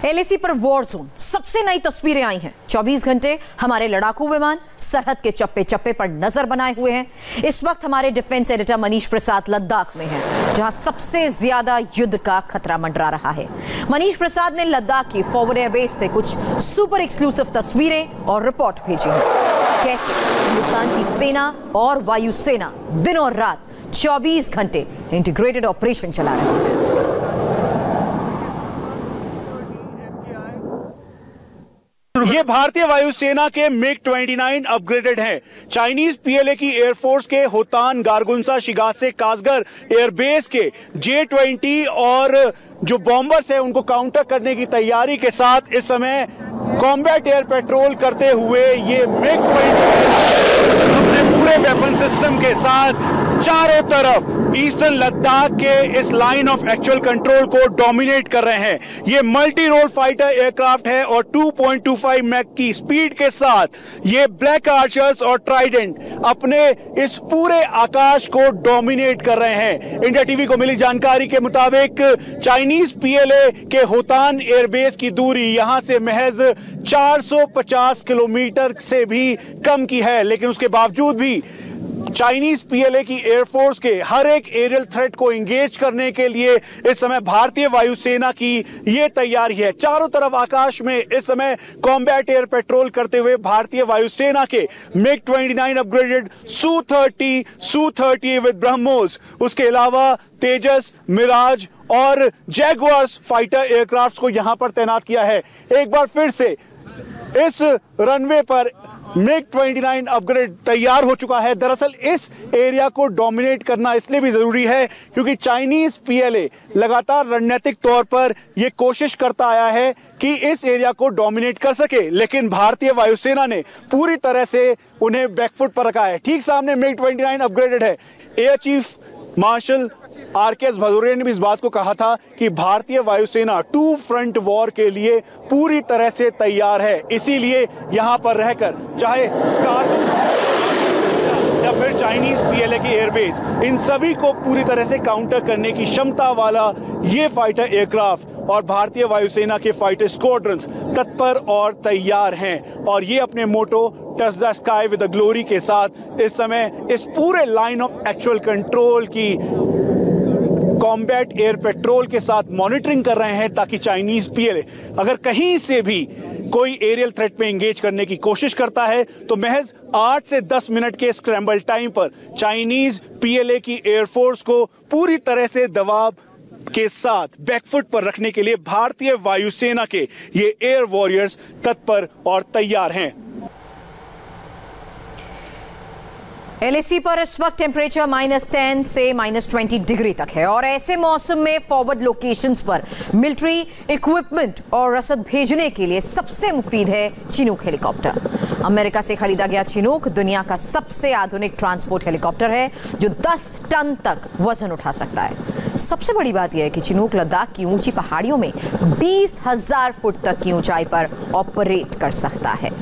LAC पर war zone, सबसे नई तस्वीरें आई हैं। 24 घंटे हमारे लड़ाकू विमान सरहद के चप्पे चप्पे पर नजर बनाए हुए हैं। इस वक्त हमारे डिफेंस एडिटर मनीष प्रसाद लद्दाख में हैं, जहां सबसे ज्यादा युद्ध का खतरा मंडरा रहा है। मनीष प्रसाद ने लद्दाख की फॉरवर्ड एयरबेस से कुछ सुपर एक्सक्लूसिव तस्वीरें और रिपोर्ट भेजी है। कैसे हिंदुस्तान की सेना और वायुसेना दिन और रात 24 घंटे इंटीग्रेटेड ऑपरेशन चला रहे हैं। ये भारतीय वायुसेना के MiG-29 अपग्रेडेड हैं। चाइनीज पीएलए की एयरफोर्स के होतान, गारगुंसा, शिगासे, कासगर एयरबेस के J-20 और जो बॉम्बर्स हैं उनको काउंटर करने की तैयारी के साथ इस समय कॉम्बैट एयर पेट्रोल करते हुए ये MiG-29 अपने पूरे वेपन सिस्टम के साथ चारों तरफ ईस्टर्न लद्दाख के इस लाइन ऑफ एक्चुअल कंट्रोल को डोमिनेट कर रहे हैं। ये मल्टी रोल फाइटर एयरक्राफ्ट है और 2.25 मैक की स्पीड के साथ ये ब्लैक आर्चर्स और ट्राइडेंट अपने इस पूरे आकाश को डोमिनेट कर रहे हैं। इंडिया टीवी को मिली जानकारी के मुताबिक चाइनीज पीएलए के होतान एयरबेस की दूरी यहां से महज 450 किलोमीटर से भी कम की है, लेकिन उसके बावजूद भी चाइनीज पीएलए की एयरफोर्स के हर एक एरियल थ्रेट को एंगेज करने के लिए इस समय भारतीय वायुसेना की यह तैयारी है। चारों तरफ आकाश में इस समय कॉम्बैट एयर पेट्रोल करते हुए भारतीय वायुसेना के MiG-29 upgraded Su-30 with BrahMos, उसके अलावा तेजस, मिराज और जैगुआर्स फाइटर एयरक्राफ्ट को यहां पर तैनात किया है। एक बार फिर से इस रनवे पर MiG-29 अपग्रेड तैयार हो चुका है। दरअसल इस एरिया को डोमिनेट करना इसलिए भी जरूरी है क्योंकि चाइनीज पीएलए लगातार रणनीतिक तौर पर यह कोशिश करता आया है कि इस एरिया को डोमिनेट कर सके, लेकिन भारतीय वायुसेना ने पूरी तरह से उन्हें बैकफुट पर रखा है। ठीक सामने MiG-29 अपग्रेडेड है। Air chief marshal RKS Bhadauria ने भी इस बात को कहा था कि भारतीय वायुसेना 2 फ्रंट वॉर के लिए पूरी तरह से तैयार है। इसीलिए यहां पर रहकर चाहे स्कार या फिर चाइनीज पीएलए की एयरबेस, इन सभी को पूरी तरह से काउंटर करने की क्षमता वाला ये फाइटर एयरक्राफ्ट और भारतीय वायुसेना के फाइटर स्क्वाड्रंस तत्पर और तैयार हैं। और ये अपने motto touch the sky with the glory के साथ इस समय इस पूरे लाइन ऑफ एक्चुअल कंट्रोल की कॉम्बैट एयर पेट्रोल के साथ मॉनिटरिंग कर रहे हैं, ताकि चाइनीज पीएलए अगर कहीं से भी कोई एरियल थ्रेट में एंगेज करने की कोशिश करता है तो महज 8 से 10 मिनट के स्क्रैम्बल टाइम पर चाइनीज पीएलए की एयरफोर्स को पूरी तरह से दबाव के साथ बैकफुट पर रखने के लिए भारतीय वायुसेना के ये एयर वॉरियर्स तत्पर और तैयार हैं। एलएसी पर इस वक्त टेम्परेचर -10 से -20 डिग्री तक है और ऐसे मौसम में फॉरवर्ड लोकेशंस पर मिलिट्री इक्विपमेंट और रसद भेजने के लिए सबसे मुफीद है चिनूक हेलीकॉप्टर। अमेरिका से खरीदा गया चिनूक दुनिया का सबसे आधुनिक ट्रांसपोर्ट हेलीकॉप्टर है जो 10 टन तक वजन उठा सकता है। सबसे बड़ी बात यह है कि चिनूक लद्दाख की ऊंची पहाड़ियों में 20,000 फुट तक की ऊंचाई पर ऑपरेट कर सकता है।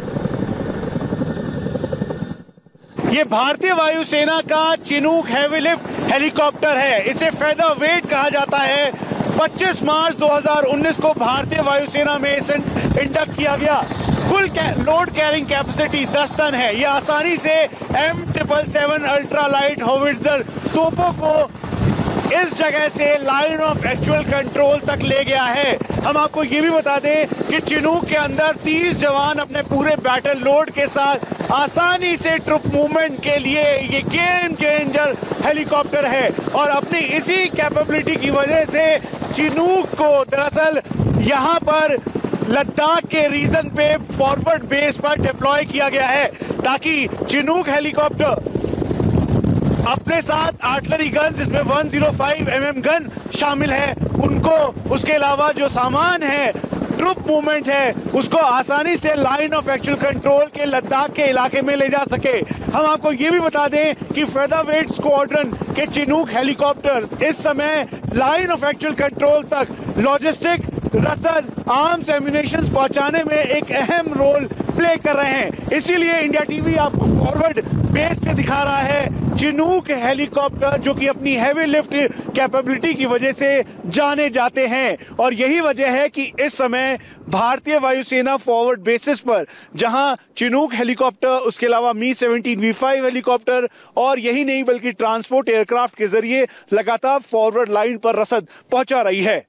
ये भारतीय वायुसेना का चिनूक हेवी लिफ्ट हेलीकॉप्टर है। इसे फेदर वेट कहा जाता है। 25 मार्च 2019 को भारतीय वायुसेना में इसे इंडक्ट किया गया। Full load carrying capacity 10 ton है। यह आसानी से M777 अल्ट्रा लाइट होविट्जर तोपों को इस जगह से लाइन ऑफ एक्चुअल कंट्रोल तक ले गया है। हम आपको ये भी बता दें कि चिनूक के अंदर 30 जवान अपने पूरे बैटल लोड के साथ आसानी से ट्रुप मूवमेंट के लिए ये गेम चेंजर हेलीकॉप्टर है। और अपनी इसी कैपेबिलिटी की वजह से चिनूक को दरअसल यहाँ पर लद्दाख के रीजन पे फॉरवर्ड बेस पर डिप्लॉय किया गया है, ताकि चिनूक हेलीकॉप्टर अपने साथ आर्टिलरी गन्स, जिसमें 105 mm गन शामिल है, उनको, उसके अलावा जो सामान है, ट्रुप मूवमेंट है, उसको आसानी से लाइन ऑफ एक्चुअल कंट्रोल के लद्दाख के इलाके में ले जा सके। हम आपको ये भी बता दें कि फेदरवेट स्क्वाड्रन के चिनूक हेलीकॉप्टर्स इस समय लाइन ऑफ एक्चुअल कंट्रोल तक लॉजिस्टिक रसद आर्म्स एम्युनिशंस पहुंचाने में एक अहम रोल प्ले कर रहे हैं। इसीलिए इंडिया टीवी आपको फॉरवर्ड बेस से दिखा रहा है चिनूक हेलीकॉप्टर, जो कि अपनी हैवी लिफ्ट कैपेबिलिटी की वजह से जाने जाते हैं। और यही वजह है कि इस समय भारतीय वायुसेना फॉरवर्ड बेसिस पर, जहां चिनूक हेलीकॉप्टर, उसके अलावा मी-17 V5 हेलीकॉप्टर और यही नहीं बल्कि ट्रांसपोर्ट एयरक्राफ्ट के जरिए लगातार फॉरवर्ड लाइन पर रसद पहुंचा रही है।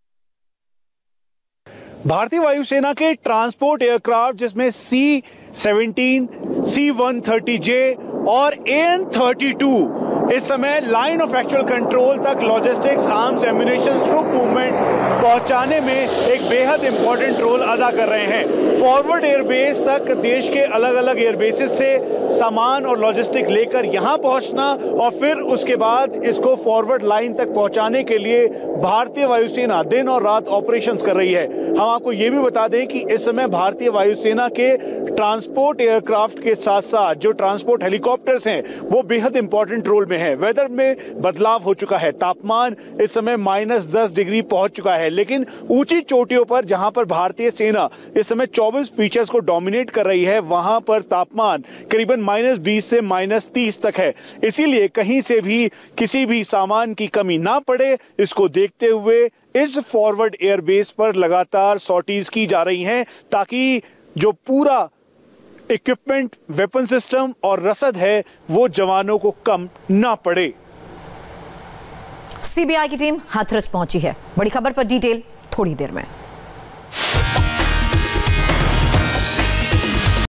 भारतीय वायुसेना के ट्रांसपोर्ट एयरक्राफ्ट, जिसमें C-17, C-130J और AN-32 इस समय लाइन ऑफ एक्चुअल कंट्रोल तक logistics, arms, ammunition, troop movement पहुंचाने में एक बेहद इंपॉर्टेंट रोल अदा कर रहे हैं। फॉरवर्ड एयरबेस तक देश के अलग अलग एयरबेसेस से सामान और लॉजिस्टिक लेकर यहां पहुंचना और फिर उसके बाद इसको फॉरवर्ड लाइन तक पहुंचाने के लिए भारतीय वायुसेना दिन और रात ऑपरेशंस कर रही है। हम आपको ये भी बता दें कि इस समय भारतीय वायुसेना के ट्रांसपोर्ट एयरक्राफ्ट के साथ साथ जो ट्रांसपोर्ट हेलीकॉप्टर्स हैं वो बेहद इंपॉर्टेंट रोल में है। वेदर में बदलाव हो चुका है, तापमान इस समय -10 डिग्री पहुंच चुका है, लेकिन ऊंची चोटियों पर जहां पर भारतीय सेना इस समय 24 फीचर्स को डोमिनेट कर रही है, वहां पर तापमान करीबन -20 से -30 तक है। इसीलिए कहीं से भी किसी भी सामान की कमी ना पड़े, इसको देखते हुए इस फॉरवर्ड एयरबेस पर लगातार सॉर्टीज की जा रही हैं, ताकि जो पूरा इक्विपमेंट, वेपन सिस्टम और रसद है वो जवानों को कम ना पड़े। सीबीआई की टीम हाथरस पहुंची है। बड़ी खबर पर डिटेल थोड़ी देर में।